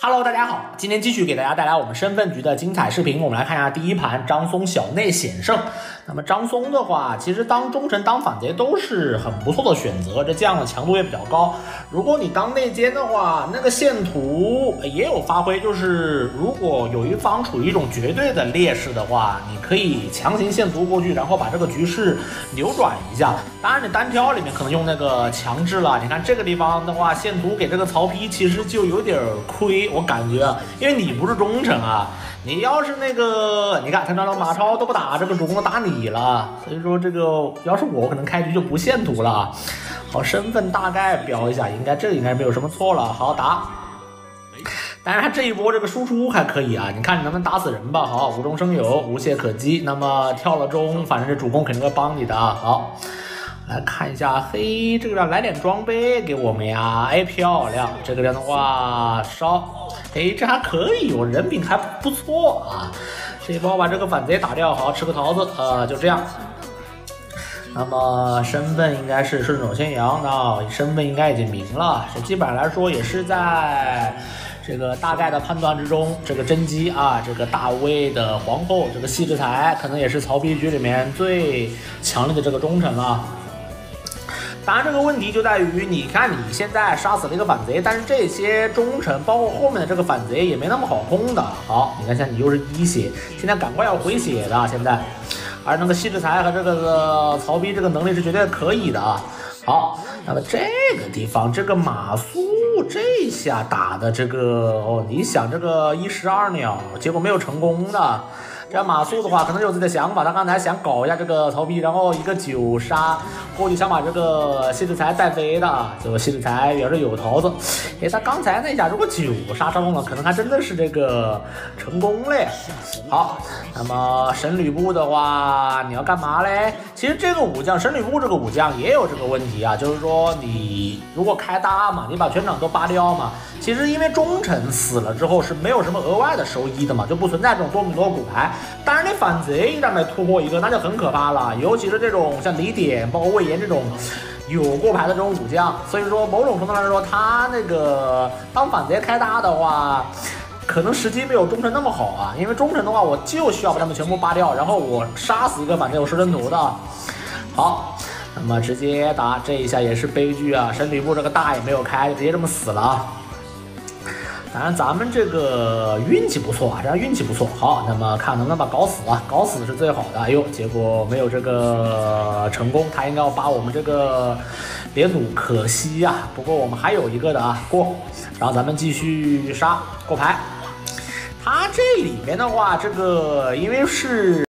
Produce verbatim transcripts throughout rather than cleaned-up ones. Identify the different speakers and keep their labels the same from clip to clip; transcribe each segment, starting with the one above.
Speaker 1: Hello，大家好，今天继续给大家带来我们身份局的精彩视频。我们来看一下第一盘张松小内险胜。那么张松的话，其实当忠臣当反贼都是很不错的选择，这这样的强度也比较高。如果你当内奸的话，那个线图也有发挥，就是如果有一方处于一种绝对的劣势的话，你可以强行线图过去，然后把这个局势扭转一下。当然，你单挑里面可能用那个强制了。你看这个地方的话，线图给这个曹丕其实就有点亏。我感觉，因为你不是忠臣啊，你要是那个，你看他那马超都不打这个主公，打你了，所以说这个要是我可能开局就不线图了。好，身份大概标一下，应该这应该没有什么错了。好打，但是他这一波这个输出还可以啊，你看你能不能打死人吧？好，无中生有，无懈可击。那么跳了中，反正这主公肯定会帮你的啊。好。来看一下，嘿，这个要来点装备给我们呀！哎，漂亮！这个人的话烧，哎，这还可以，我人品还不错啊。这一波把这个反贼打掉，好吃个桃子，呃，就这样。那么身份应该是顺手牵羊，那身份应该已经明了，这基本上来说也是在这个大概的判断之中。这个甄姬啊，这个大魏的皇后，这个戏志才可能也是曹丕局里面最强力的这个忠臣了。当然，这个问题就在于，你看你现在杀死了一个反贼，但是这些忠臣，包括后面的这个反贼也没那么好攻的。好，你看现在你又是一血，现在赶快要回血的现在，而那个戏志才和这个曹丕这个能力是绝对可以的啊。好，那么这个地方这个马谡这下打的这个哦，你想这个一石二鸟，结果没有成功的。这马谡的话，可能有自己的想法，他刚才想搞一下这个曹丕，然后一个九杀过去想把这个戏志才带飞的，结果戏志才也是有桃子。哎，他刚才那一下如果九杀烧中了，可能还真的是这个成功嘞。好，那么神吕布的话，你要干嘛嘞？其实这个武将神吕布这个武将也有这个问题啊，就是说你如果开大嘛，你把全场都扒掉嘛，其实因为忠臣死了之后是没有什么额外的收益的嘛，就不存在这种多米诺骨牌。当然，你反贼一旦被突破一个，那就很可怕了。尤其是这种像李典、包括魏延这种有过牌的这种武将，所以说某种程度来说，他那个当反贼开大的话，可能时机没有忠臣那么好啊。因为忠臣的话，我就需要把他们全部扒掉，然后我杀死一个反贼有十人图的。好，那么直接打这一下也是悲剧啊！神吕布这个大也没有开，就直接这么死了。当然，咱们这个运气不错啊，这样运气不错。好，那么看能不能把搞死啊，搞死是最好的。哎呦，结果没有这个成功，他应该要把我们这个连弩，可惜呀、啊。不过我们还有一个的啊，过。然后咱们继续杀过牌。他这里面的话，这个因为是。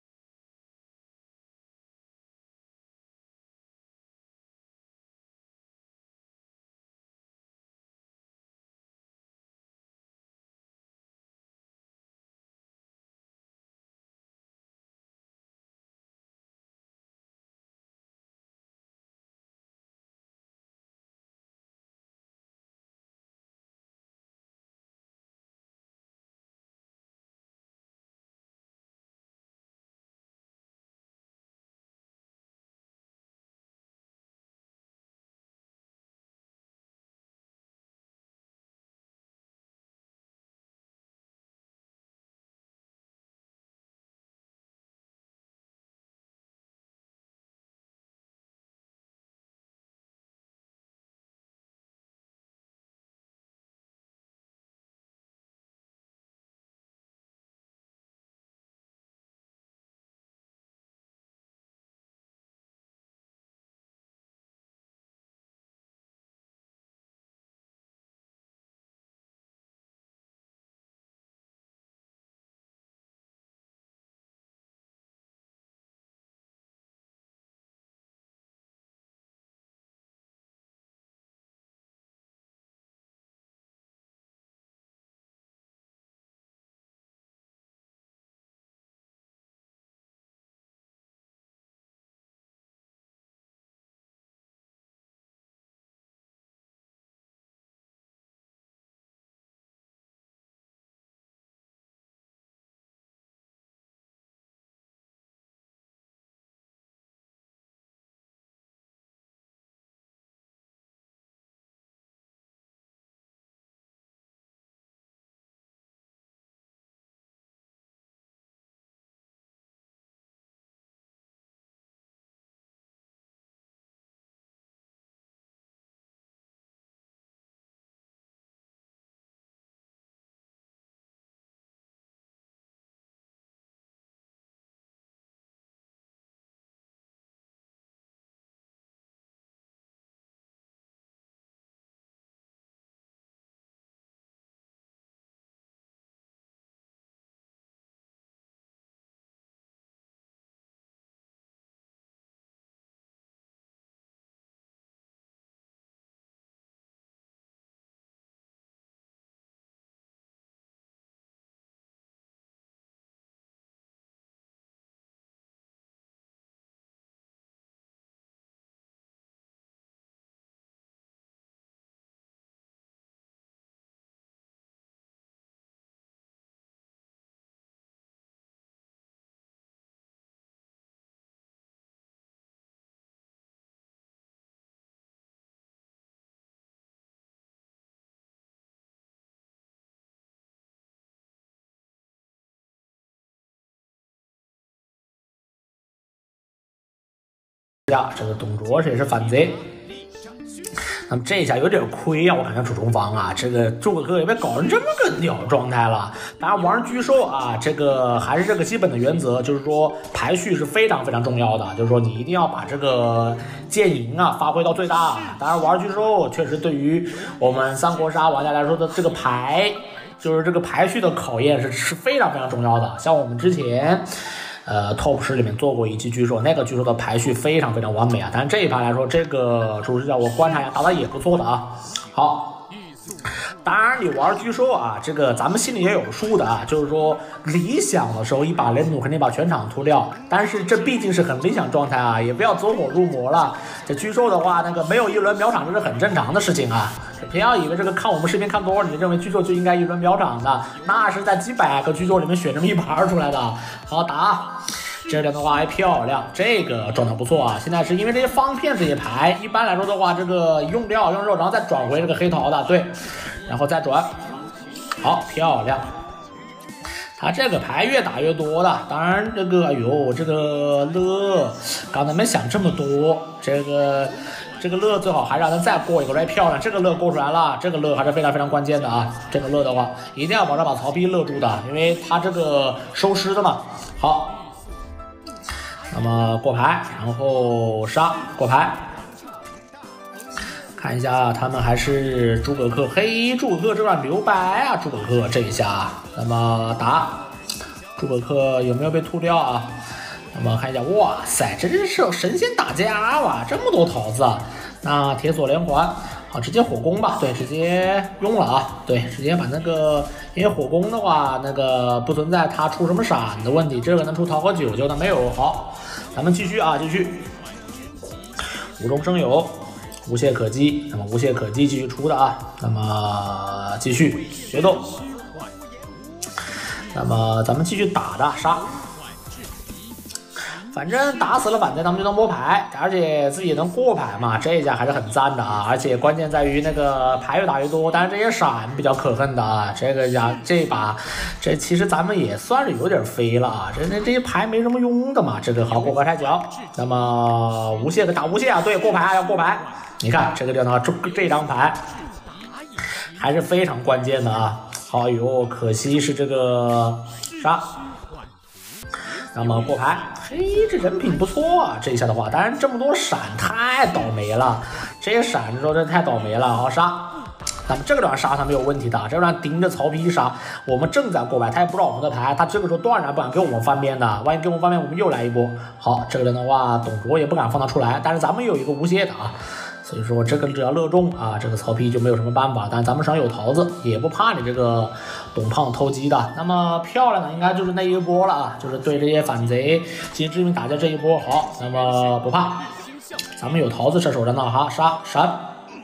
Speaker 1: 呀，这个董卓这也是反贼。那么这一下有点亏啊，我感觉主中方啊，这个诸葛恪也被搞成这么个鸟状态了。当然玩巨兽啊，这个还是这个基本的原则，就是说排序是非常非常重要的，就是说你一定要把这个剑赢啊发挥到最大。当然玩巨兽确实对于我们三国杀玩家来说的这个排，就是这个排序的考验是是非常非常重要的。像我们之前。呃 ，Top 十里面做过一期巨兽，那个巨兽的排序非常非常完美啊。但是这一盘来说，这个主视角我观察一下，打的也不错的啊。好，当然你玩巨兽啊，这个咱们心里也有数的啊。就是说理想的时候，一把连弩肯定把全场突掉，但是这毕竟是很理想状态啊，也不要走火入魔了。这巨兽的话，那个没有一轮秒场这是很正常的事情啊。不要以为这个看我们视频看多了，你认为巨兽就应该一轮秒场的，那是在几百个巨兽里面选这么一盘出来的。好打，这样的话还漂亮，这个状态不错啊。现在是因为这些方片这些牌，一般来说的话，这个用掉用肉，然后再转回这个黑桃的，对，然后再转，好漂亮。他这个牌越打越多的，当然这个哎呦这个乐刚才没想这么多，这个。这个乐最好还让他再过一个来漂亮，这个乐过出来了，这个乐还是非常非常关键的啊！这个乐的话，一定要保证把曹丕乐住的，因为他这个收尸的嘛。好，那么过牌，然后杀过牌，看一下他们还是诸葛恪，嘿，诸葛恪这段留白啊，诸葛恪这一下，那么打诸葛恪有没有被吐掉啊？那么看一下，哇塞，这真是神仙打架吧！这么多桃子，那铁索连环，好，直接火攻吧，对，直接用了啊，对，直接把那个，因为火攻的话，那个不存在他出什么闪的问题，这个能出桃和九九的没有。好，咱们继续啊，继续，无中生有，无懈可击，那么无懈可击继续出的啊，那么继续决斗，那么咱们继续打的杀。反正打死了反贼，咱们就能摸牌，而且自己也能过牌嘛，这一下还是很赞的啊！而且关键在于那个牌越打越多，但是这些闪比较可恨的啊！这个呀，这把这其实咱们也算是有点飞了啊！这这这些牌没什么用的嘛，这个好过牌拆角，那么无懈的打无懈啊，对，过牌啊要过牌，你看这个地方这这张牌还是非常关键的啊！好哟，可惜是这个杀。那么过牌，嘿，这人品不错啊！这一下的话，当然这么多闪太倒霉了，这些闪的时候真太倒霉了。好杀，那么这个地方杀他没有问题的，这个地方盯着曹丕杀，我们正在过牌，他也不知道我们的牌，他这个时候断然不敢给我们翻边的，万一给我们翻边，我们又来一波。好，这个人的话，董卓也不敢放他出来，但是咱们有一个无懈的啊。所以说这个只要乐中啊，这个曹丕就没有什么办法。但咱们手上有桃子，也不怕你这个董胖偷鸡的。那么漂亮的应该就是那一波了啊，就是对这些反贼及知名打架这一波。好，那么不怕，咱们有桃子射手的呢哈，杀闪。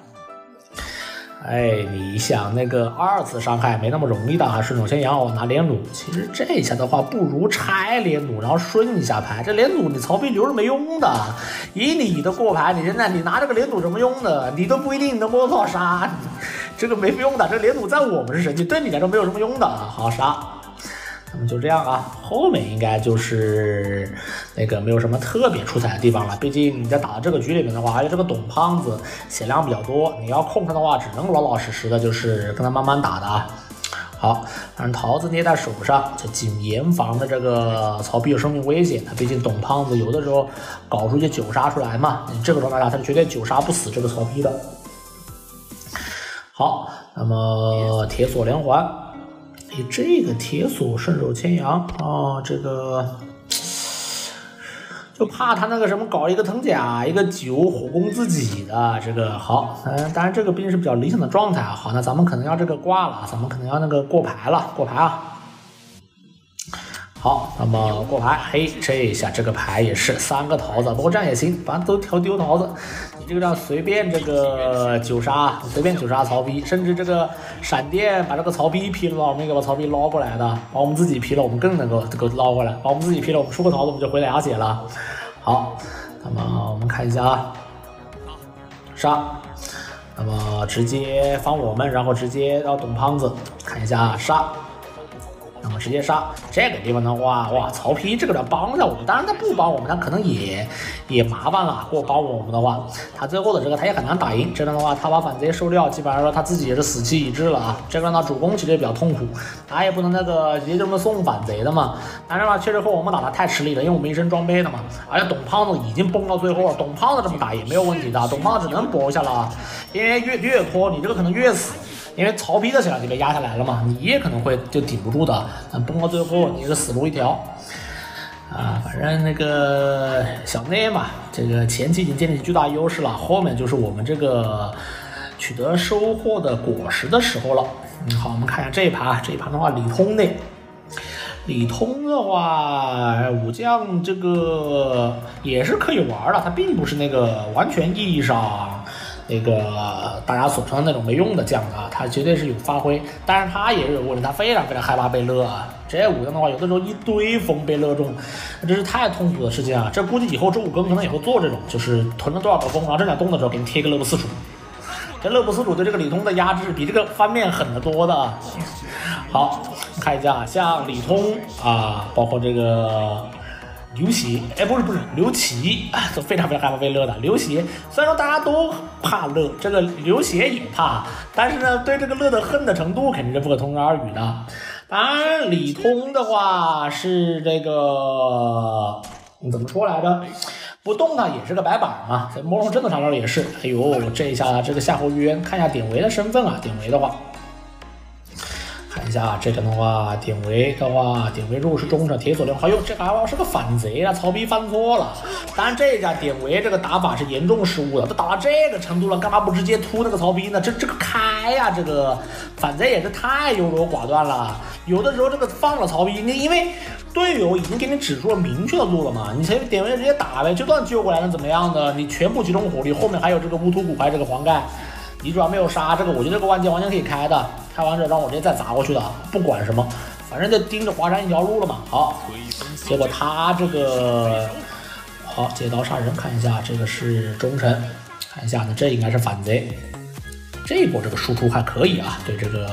Speaker 1: 哎，你想那个二次伤害没那么容易的啊，顺手牵羊哦，拿连弩。其实这一下的话，不如拆连弩，然后顺一下牌。这连弩你曹丕留着没用的，以你的过牌，你现在你拿这个连弩什么用的？你都不一定能摸到杀，这个没用的。这连弩在我们是神器，对你来说没有什么用的。好杀。那么就这样啊，后面应该就是那个没有什么特别出彩的地方了。毕竟你在打这个局里面的话，而且这个董胖子血量比较多，你要控他的话，只能老老实实的，就是跟他慢慢打的啊。好，反正桃子捏在手上，就仅严防的这个曹丕有生命危险的。毕竟董胖子有的时候搞出一些九杀出来嘛，你这个状态下他是绝对九杀不死这个曹丕的。好，那么铁索连环。哎，这个铁索顺手牵羊啊，这个就怕他那个什么搞一个藤甲，一个九火攻自己的这个好，嗯，当然这个毕竟是比较理想的状态啊。好，那咱们可能要这个挂了，咱们可能要那个过牌了，过牌啊。好，那么过牌，嘿，这一下这个牌也是三个桃子，不过这样也行，反正都调丢桃子。你这个这样随便这个九杀，随便九杀曹丕，甚至这个闪电把这个曹丕劈了，我们也把曹丕捞过来的，把我们自己劈了，我们更能够这个捞回来，把我们自己劈了，我们出个桃子我们就回俩血了。好，那么我们看一下啊，杀，那么直接放我们，然后直接到董胖子，看一下杀。 那么直接杀这个地方的话，哇，曹丕这个人帮一下我们，当然他不帮我们，他可能也也麻烦了。如果帮我们的话，他最后的这个他也很难打赢。这样的话，他把反贼收掉，基本上说他自己也是死期已至了啊。这个让他主攻其实也比较痛苦，他也不能那个直接这么送反贼的嘛。但是嘛，确实和我们打的太吃力了，因为我们一身装备的嘛，而且董胖子已经崩到最后了，董胖子这么打也没有问题的，董胖子只能搏一下了，因为越越拖你这个可能越死。因为曹丕的血量就被压下来了嘛，你也可能会就顶不住的，但崩到最后你是死路一条啊。反正那个小内嘛，这个前期已经建立巨大优势了，后面就是我们这个取得收获的果实的时候了。嗯，好，我们看一下这一盘，这一盘的话，李通内，李通的话，武将这个也是可以玩的，他并不是那个完全意义上。那个大家所称的那种没用的将啊，他绝对是有发挥，但是他也是有问题，他非常非常害怕被勒啊。这武将的话，有的时候一堆风被勒中，这是太痛苦的事情啊。这估计以后这武庚可能也会做这种，就是囤了多少个风，然后正在动的时候给你贴个勒布斯主。这勒布斯主对这个李通的压制比这个翻面狠得多的。好，看一下像李通啊，包括这个。刘协，哎，不是不是，刘琦都非常非常害怕被勒的。刘协虽然说大家都怕勒，这个刘协也怕，但是呢，对这个勒的恨的程度肯定是不可同日而语的。当然，李通的话是这个怎么说来着？不动呢也是个白板嘛，在魔龙阵的上面也是。哎呦，这一下这个夏侯渊，看一下典韦的身份啊，典韦的话。看一下这个的话，典韦的话，典韦入是忠臣，铁索连环。哟，这个还是个反贼啊！曹丕犯错了。当然，这一下典韦这个打法是严重失误的，都打到这个程度了，干嘛不直接突那个曹丕呢？这这个开呀、啊，这个反贼也是太优柔寡断了。有的时候这个放了曹丕，你因为队友已经给你指出了明确的路了嘛，你前面典韦直接打呗，就算救过来能怎么样的？你全部集中火力，后面还有这个乌突骨，还有这个黄盖。你主要没有杀这个，我觉得这个万劫完全可以开的，开完之后让我直接再砸过去的，不管什么，反正就盯着华山一条路了嘛。好，结果他这个好借刀杀人，看一下这个是忠臣，看一下呢，这应该是反贼。这一波这个输出还可以啊，对这个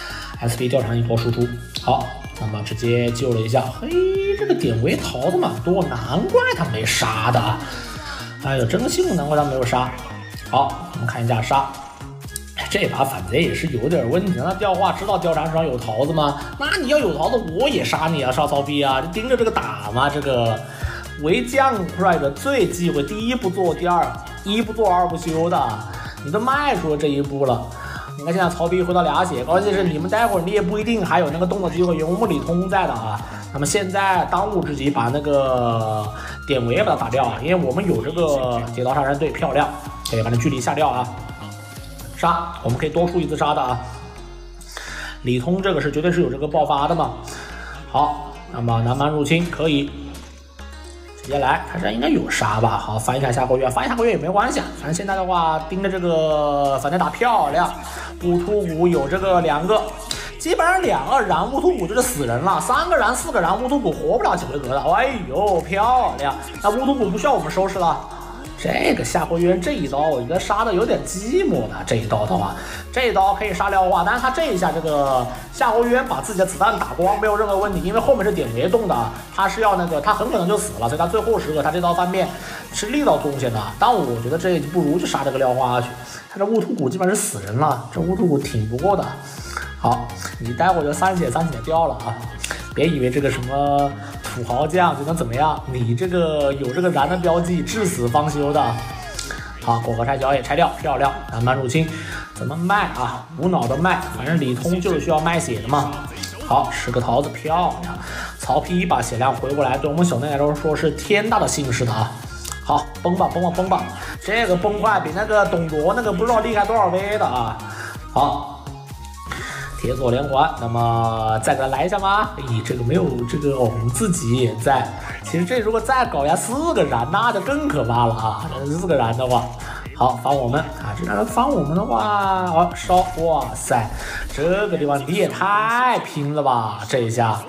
Speaker 1: S P 调查一波输出。好，那么直接救了一下，嘿，这个典韦逃的蛮多，难怪他没杀的。哎呦，真幸运，难怪他没有杀。好，我们看一下杀。这把反贼也是有点问题，那廖化知道貂蝉手上有桃子吗？那你要有桃子，我也杀你啊，杀曹丕啊，就盯着这个打嘛。这个为将帅的最忌讳第一不做，第二一不做二不休的，你都迈出了这一步了。你看现在曹丕回到俩血，关键是你们待会儿你也不一定还有那个动的机会，有我们李通在的啊。那么现在当务之急把那个典韦把它打掉啊，因为我们有这个劫刀杀人队，漂亮，可以把那距离下掉啊。杀，我们可以多出一次杀的啊。李通这个是绝对是有这个爆发的嘛。好，那么南蛮入侵可以直接来，他这应该有杀吧？好，翻一下夏侯渊，翻一下夏侯渊也没关系啊。反正现在的话，盯着这个反正打漂亮，乌突骨有这个两个，基本上两个燃乌突骨就是死人了，三个燃四个燃乌突骨活不了几回合的。哎呦，漂亮！那乌突骨不需要我们收拾了。这个夏侯渊这一刀，我觉得杀的有点寂寞的。这一刀的话，这一刀可以杀廖化，但是他这一下这个夏侯渊把自己的子弹打光，没有任何问题，因为后面是典韦动的，他是要那个他很可能就死了，所以他最后时刻他这刀翻面是力道贡献的。但我觉得这不如就杀这个廖化去，他这乌突骨基本上是死人了，这乌突骨挺不过的。好，你待会儿就三血三血掉了啊！别以为这个什么土豪将就能怎么样，你这个有这个燃的标记，至死方休的。好，过河拆桥也拆掉，漂亮。南蛮入侵怎么卖啊？无脑的卖，反正李通就是需要卖血的嘛。好，十个桃子，漂亮。曹丕把血量回过来，对我们小内来说是天大的幸事的啊。好，崩吧崩吧崩吧，这个崩快比那个董卓那个不知道厉害多少倍的啊。好。铁索连环，那么再给他来一下吗？咦，这个没有这个、哦、我们自己也在。其实这如果再搞一下四个燃，那就更可怕了啊！四个燃的话，好防我们啊！这个防我们的话，好烧，哇塞，这个地方你也太拼了吧！这一下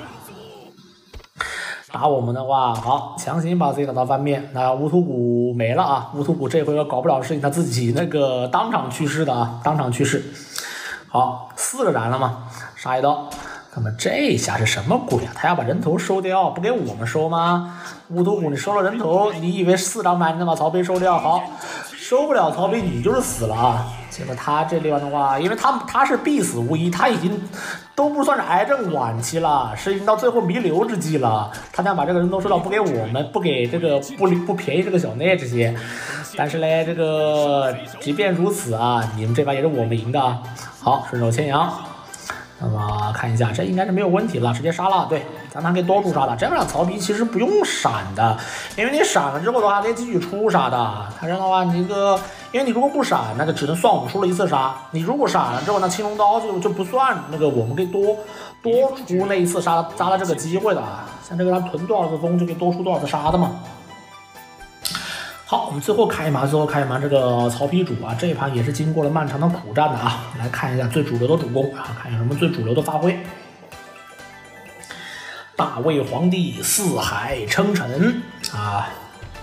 Speaker 1: 打我们的话，好强行把自己打到翻面。那乌突骨没了啊！乌突骨这回合搞不了事情，他自己那个当场去世的啊，当场去世。好，四个燃了嘛，杀一刀， 那么这一下是什么鬼啊？他要把人头收掉，不给我们收吗？乌图虎，你收了人头，你以为四张牌你能把曹丕收掉？好，收不了曹丕，你就是死了啊！结果他这地方的话，因为他他是必死无疑，他已经都不算是癌症晚期了，是已经到最后弥留之际了。他想把这个人头收掉，不给我们，不给这个不不便宜这个小内这些。但是嘞，这个即便如此啊，你们这把也是我们赢的。好，顺手牵羊。那么看一下，这应该是没有问题了，直接杀了。对，咱们还可以多出杀的。这样曹丕其实不用闪的，因为你闪了之后的话，可以继续出杀的。他这样的话，你这个，因为你如果不闪，那就只能算我们出了一次杀。你如果闪了之后，那青龙刀就就不算那个，我们可以多多出那一次杀杀的这个机会的。像这个他囤多少次风就可以多出多少次杀的嘛。好，我们最后开一盘，最后开一盘这个曹丕主啊，这一盘也是经过了漫长的苦战的啊。来看一下最主流的主攻啊，看一下什么最主流的发挥。大魏皇帝四海称臣啊，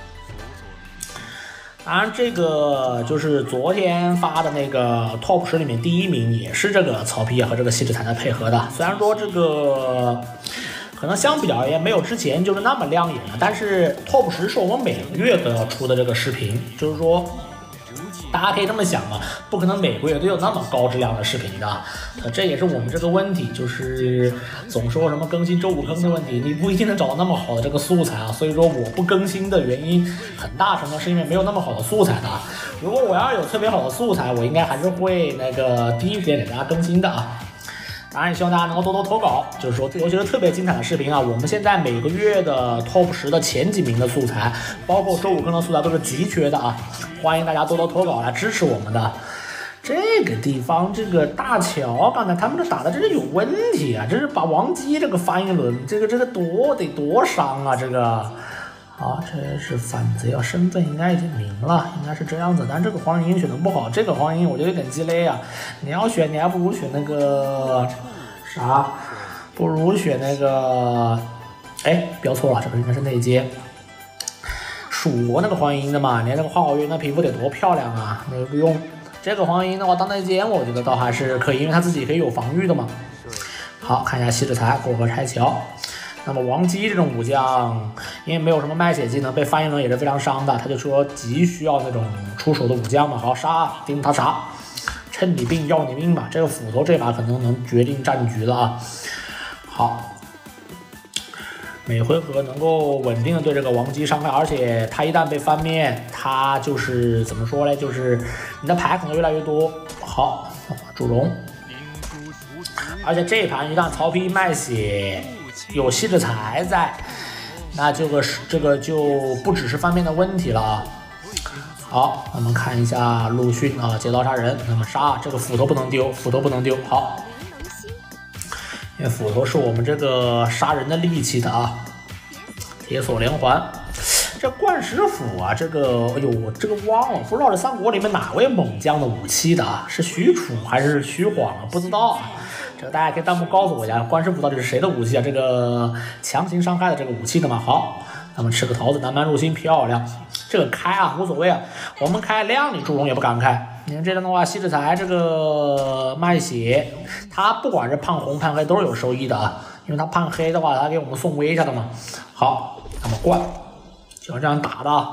Speaker 1: 当然这个就是昨天发的那个 top 十里面第一名也是这个曹丕和这个西之才的配合的，虽然说这个。可能相比而言没有之前就是那么亮眼了，但是 top 十是我们每个月都要出的这个视频，就是说大家可以这么想嘛，不可能每个月都有那么高质量的视频的，呃，这也是我们这个问题，就是总说什么更新周五更的问题，你不一定能找到那么好的这个素材啊，所以说我不更新的原因很大程度是因为没有那么好的素材的，如果我要有特别好的素材，我应该还是会那个第一时间给大家更新的啊。当然也希望大家能够多多投稿，就是说尤其是特别精彩的视频啊，我们现在每个月的 top 十的前几名的素材，包括周五更的素材都是急缺的啊，欢迎大家多多投稿来支持我们的。这个地方这个大乔刚才他们这打的真是有问题啊，这是把王姬这个翻一轮，这个这个多得多伤啊，这个。好，这是反贼啊，身份应该已经明了，应该是这样子。但这个黄银选的不好，这个黄银我觉得有点鸡肋啊。你要选，你还不如选那个啥，不如选那个，哎，标错了，这个应该是内接。蜀国那个黄银的嘛，你看那个花好月那皮肤得多漂亮啊，那个不用。这个黄银的话当内奸，我觉得倒还是可以，因为他自己可以有防御的嘛。好，看一下西之才过河拆桥。那么王姬这种武将，因为没有什么卖血技能，被翻一轮也是非常伤的。他就说急需要那种出手的武将嘛。好，杀，盯他杀，趁你病要你命吧。这个斧头这把可能能决定战局了啊。好，每回合能够稳定的对这个王姬伤害，而且他一旦被翻面，他就是怎么说呢？就是你的牌可能越来越多。好，祝融。而且这一盘一旦曹丕卖血。有西之才在，那这个是这个就不只是翻面的问题了啊。好，我们看一下陆逊啊，劫刀杀人，那么杀这个斧头不能丢，斧头不能丢。好，因为斧头是我们这个杀人的利器的啊。铁锁连环，这冠石斧啊，这个哎呦，我这个忘了，不知道这三国里面哪位猛将的武器的啊？是许褚还是徐晃啊？不知道啊。这个大家可以弹幕告诉我一下，冠石斧到底是谁的武器啊？这个强行伤害的这个武器的嘛？好，咱们吃个桃子，南蛮入侵，漂亮。这个开啊，无所谓啊，我们开亮你祝融也不敢开。你看这样的话，西之才这个卖血，他不管是判红判黑都是有收益的啊，因为他判黑的话，他给我们送威一下的嘛。好，那么灌，就要这样打的。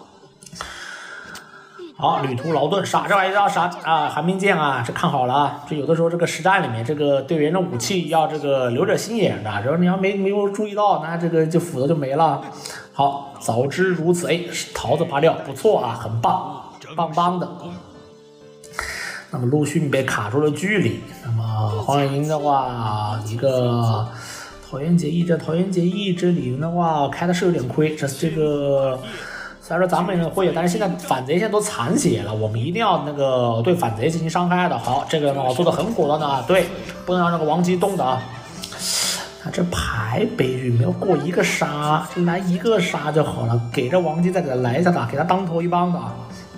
Speaker 1: 好，旅途劳顿杀，这玩意要杀啊！寒冰剑啊，这看好了啊！这有的时候这个实战里面，这个对人的武器要这个留着心眼的，然后你要没没有注意到，那这个就斧头就没了。好，早知如此，哎，桃子拔掉，不错啊，很棒，棒棒的。那么陆逊被卡住了距离，那么黄银的话，一个桃园结义，这桃园结义这里的话开的是有点亏，这这个。虽然说咱们也会，但是现在反贼现在都残血了，我们一定要那个对反贼进行伤害的。好，这个呢做的很果断的啊，对，不能让那个王姬动的啊。啊，这牌悲剧没有过一个杀，就来一个杀就好了，给这王姬再给他来一下打，给他当头一棒的啊。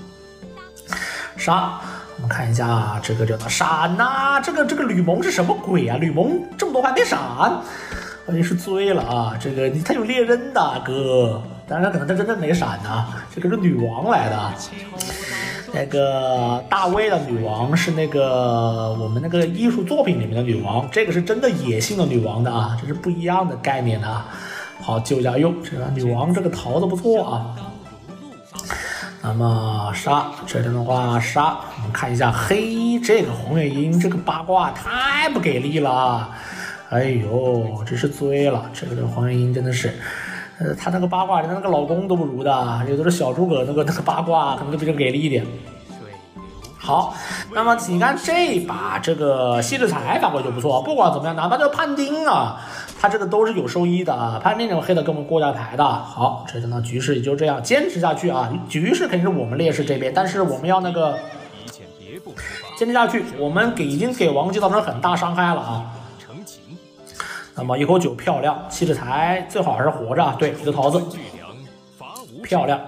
Speaker 1: 杀，我们看一下这个叫做闪呐，这个这个吕蒙是什么鬼啊？吕蒙这么多牌没闪，我也是醉了啊！这个他有猎人的哥。当然可能他真的没闪呢，这个是女王来的。 那个大卫的女王是那个我们那个艺术作品里面的女王，这个是真的野性的女王的啊，这是不一样的概念的啊。好，救一下哟，这个女王这个桃子不错啊。那么杀这边的话杀，我们看一下黑这个黄月英这个八卦太不给力了，哎呦，真是醉了，这个黄月英真的是。呃，他那个八卦连那个老公都不如的，这都是小诸葛那个那个八卦，可能就比较给力一点。好，那么你看这把这个西之财发挥就不错，不管怎么样，哪怕这个判丁啊，他这个都是有收益的啊。判丁这种黑的跟我们过下牌的。好，这呢局势也就这样坚持下去啊，局势肯定是我们劣势这边，但是我们要那个坚持下去，我们给已经给王姬造成很大伤害了啊。那么一口酒漂亮，西之财最好还是活着，对，一个桃子，漂亮，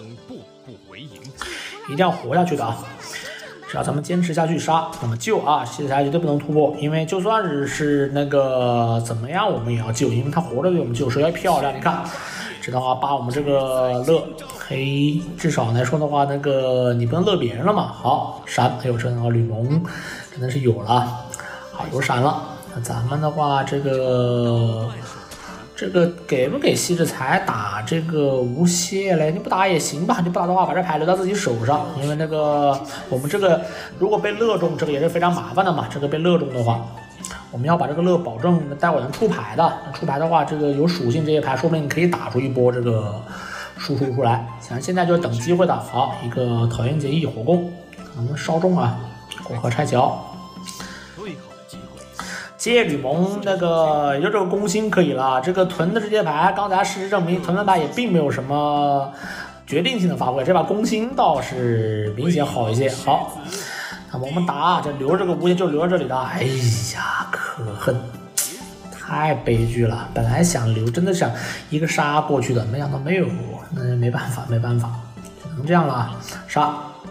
Speaker 1: 一定要活下去的啊！只要咱们坚持下去杀，那么救啊，西之财绝对不能突破，因为就算是是那个怎么样，我们也要救，因为他活着对我们救，首先漂亮，你看，知道啊，把我们这个乐黑，至少来说的话，那个你不能乐别人了嘛。好，闪，还有这个吕蒙，真的是有了，好，有闪了。咱们的话，这个这个给不给西之财打这个无懈嘞？你不打也行吧，你不打的话，把这牌留到自己手上，因为那个我们这个如果被乐中，这个也是非常麻烦的嘛。这个被乐中的话，我们要把这个乐保证待会能出牌的，出牌的话，这个有属性这些牌，说不定你可以打出一波这个输出出来。像现在就是等机会的。好，一个讨厌结义火攻，可能稍重啊，过河拆桥。借吕蒙那个也就这个攻心可以了，这个屯的这些牌，刚才事实证明屯的牌也并没有什么决定性的发挥，这把攻心倒是明显好一些。好，那么我们打这留着这个无限就留在这里的，哎呀，可恨，太悲剧了。本来想留，真的想一个杀过去的，没想到没有，那没办法，没办法，只能这样了啊，杀。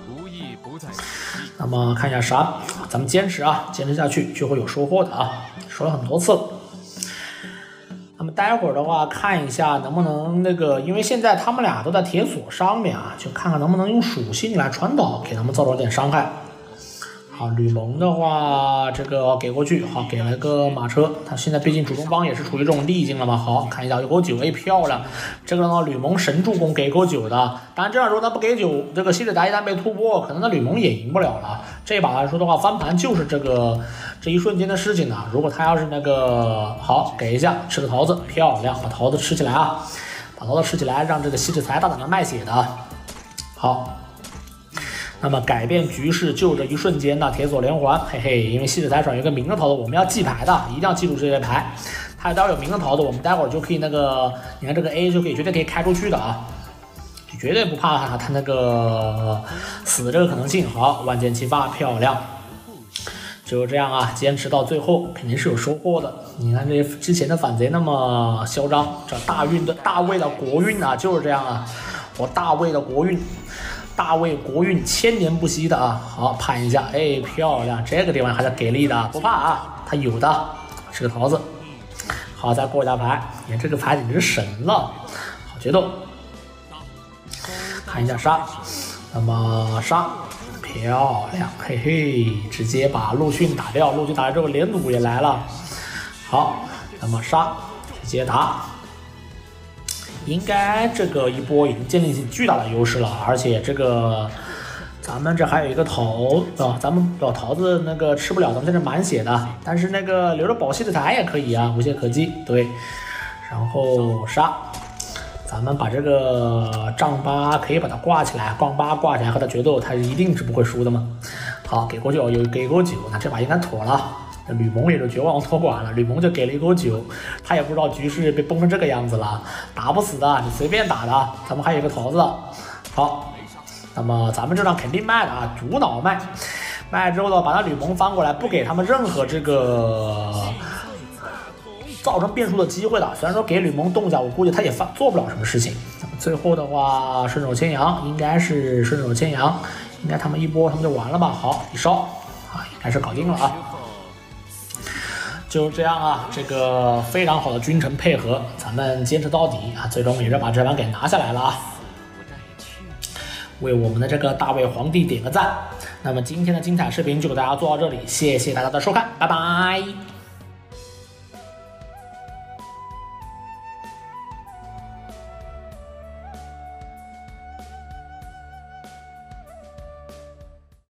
Speaker 1: 那么看一下杀，咱们坚持啊，坚持下去就会有收获的啊，说了很多次了。那么待会儿的话，看一下能不能那个，因为现在他们俩都在铁索上面啊，就看看能不能用属性来传导，给他们造成点伤害。好，吕蒙的话，这个给过去，好，给了个马车，他现在毕竟主动方也是处于这种逆境了嘛。好，看一下有口九 A 漂亮，这个呢吕蒙神助攻给口九的，当然这样说他不给九，这个西之财一旦被突破，可能那吕蒙也赢不了了。这把来说的话，翻盘就是这个这一瞬间的事情呢。如果他要是那个好给一下，吃个桃子，漂亮，把桃子吃起来啊，把桃子吃起来，让这个西之财大胆的卖血的。好。那么改变局势就这一瞬间呢，铁索连环，嘿嘿，因为西之财上有一个明的桃子，我们要记牌的，一定要记住这些牌。他待会有明的桃子，我们待会儿就可以那个，你看这个 A 就可以绝对可以开出去的啊，绝对不怕他他那个死的这个可能性。好，万箭齐发，漂亮，就这样啊，坚持到最后肯定是有收获的。你看这之前的反贼那么嚣张，这大运的大卫的国运啊就是这样啊，我大卫的国运。大卫国运千年不息的啊！好，判一下，哎，漂亮，这个地方还是给力的，不怕啊，他有的，是个桃子。好，再过一下牌，你看这个牌简直是神了，好决斗。看一下杀，那么杀，漂亮，嘿嘿，直接把陆逊打掉，陆逊打掉之后连弩也来了。好，那么杀，直接打。应该这个一波已经建立起巨大的优势了，而且这个咱们这还有一个桃啊，咱们老桃子那个吃不了，咱们在这满血的，但是那个留着保西的台也可以啊，无懈可击。对，然后杀，咱们把这个丈八可以把它挂起来，杠八挂起来和他决斗，他一定是不会输的嘛。好，给过九，有给过九，那这把应该妥了。吕蒙也就绝望托管了，吕蒙就给了一口酒，他也不知道局势被崩成这个样子了，打不死的，你随便打的。咱们还有一个桃子，好，那么咱们这张肯定卖的啊，主脑卖，卖之后呢，把他吕蒙翻过来，不给他们任何这个造成变数的机会的。虽然说给吕蒙动一下，我估计他也翻做不了什么事情。那么最后的话，顺手牵羊，应该是顺手牵羊，应该他们一波他们就完了吧？好，一烧啊，应该是搞定了啊。就这样啊，这个非常好的君臣配合，咱们坚持到底啊，最终也是把这盘给拿下来了啊。 为我们的这个大魏皇帝点个赞。那么今天的精彩视频就给大家做到这里，谢谢大家的收看，拜拜。